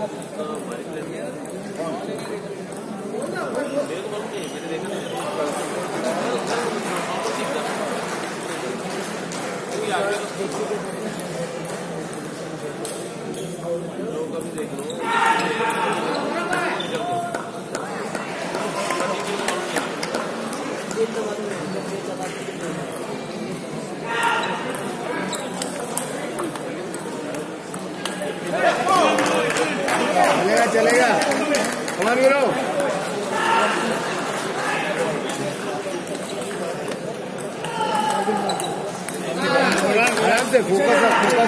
चलेगा हमारे गिरो आराम से फोकस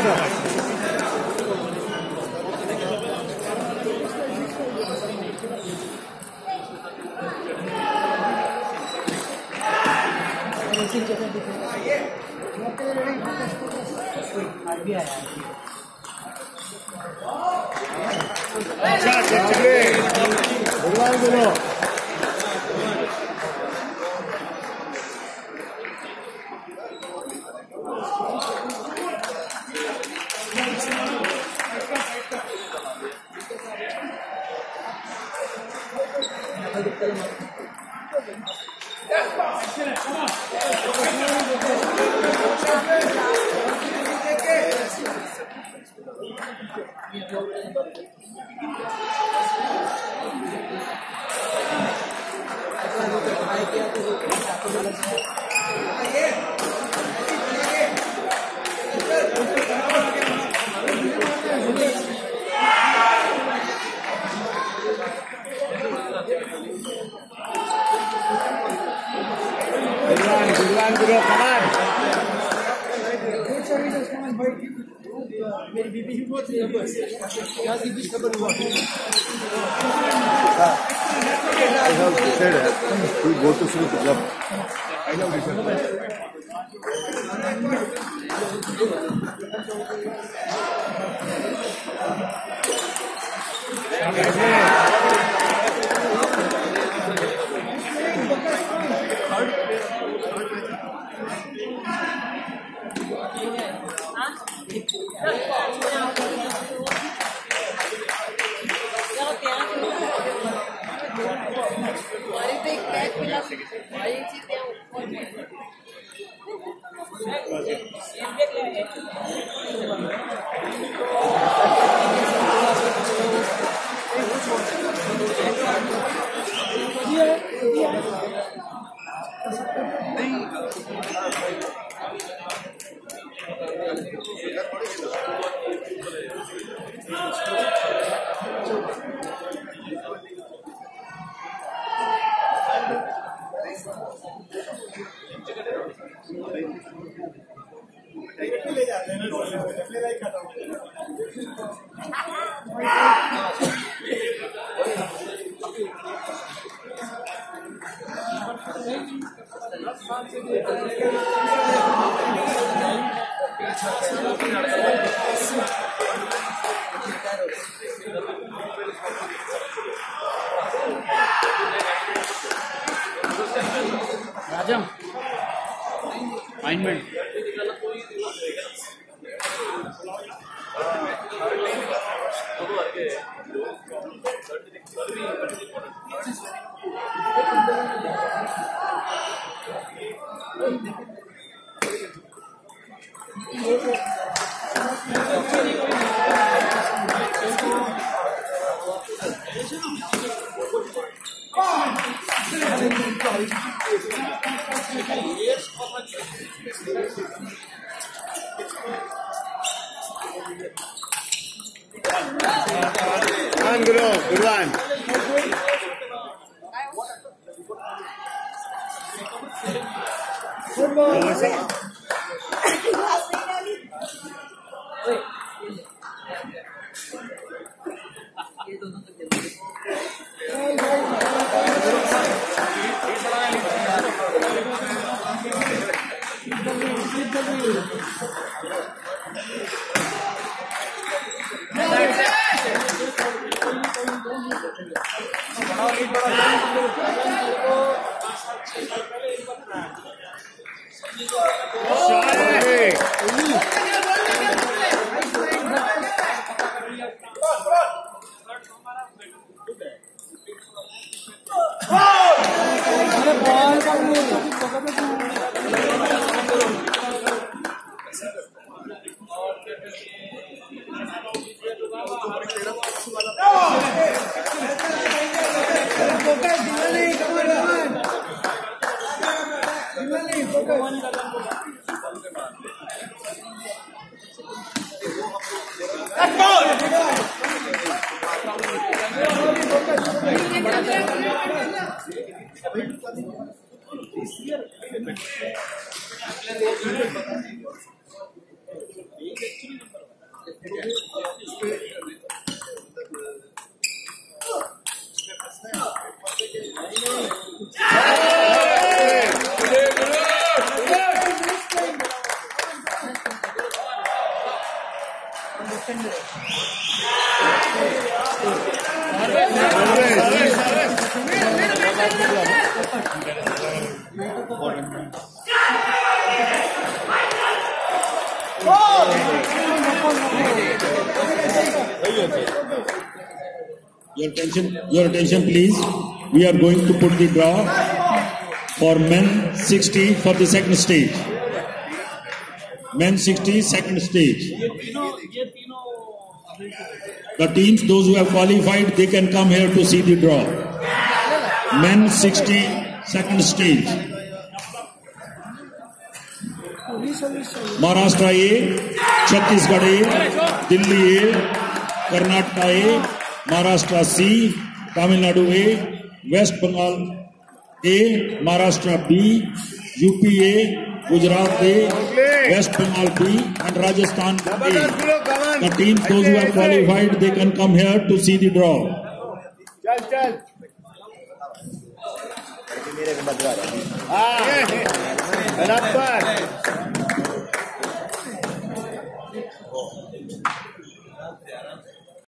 अच्छा चलिए भगवान बोलो भगवान गुरु कमान मेरी बीबी ही बहुत है बस क्या बीबी खबर हुआ I have decided to go to Sri Club. I have decided. Rajam alignment Good one. Your attention, please. We are going to put the draw for men 60 for the second stage. Men 60, second stage. The teams, those who have qualified, they can come here to see the draw. Men 60, second stage. Maharashtra A, Chhattisgarh A, Delhi A, Karnataka A, Maharashtra C, Tamil Nadu A, West Bengal A, Maharashtra B, UP A, Gujarat A, West Bengal B, and Rajasthan A. The teams, those who have qualified, they can come here to see the draw. Chal.